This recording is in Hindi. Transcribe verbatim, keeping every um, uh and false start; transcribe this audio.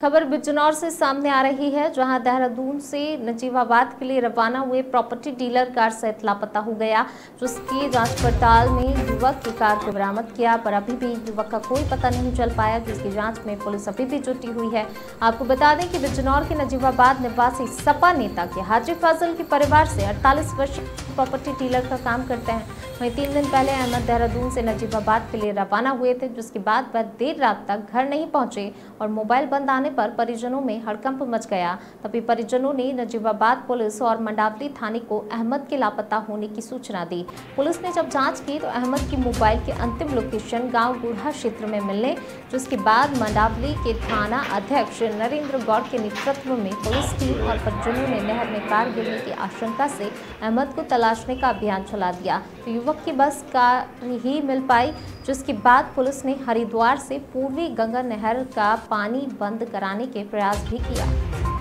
खबर बिजनौर से सामने आ रही है, जहां देहरादून से नजीबाबाद के लिए रवाना हुए प्रॉपर्टी डीलर कार सहित लापता हो गया। जिसकी जांच पड़ताल में युवक की कार को बरामद किया, पर अभी भी युवक का कोई पता नहीं चल पाया, जिसकी जांच में पुलिस अभी भी जुटी हुई है। आपको बता दें कि बिजनौर के नजीबाबाद निवासी सपा नेता के हाजी फाजिल के परिवार से अड़तालीस वर्षीय प्रॉपर्टी डीलर का काम करते हैं। वहीं तीन दिन पहले अहमद देहरादून से नजीबाबाद के लिए रवाना हुए थे, जिसके बाद वह देर रात तक घर नहीं पहुंचे और मोबाइल बंद आने पर परिजनों में हड़कंप मच गया। तभी परिजनों ने नजीबाबाद पुलिस और मंडावली थाने को अहमद के लापता होने की सूचना दी। पुलिस ने जब जांच की तो अहमद की मोबाइल के अंतिम लोकेशन गांव गुढ़ा क्षेत्र में मिलने, जिसके बाद मंडावली के थाना अध्यक्ष नरेंद्र गौड़ के नेतृत्व में पुलिस टीम और परिजनों ने नहर में कार गिरने की आशंका से अहमद को तलाशने का अभियान चला दिया। तो युवक की बस कार ही मिल पाई, जिसके बाद पुलिस ने हरिद्वार से पूर्वी गंगा नहर का पानी बंद कराने के प्रयास भी किया।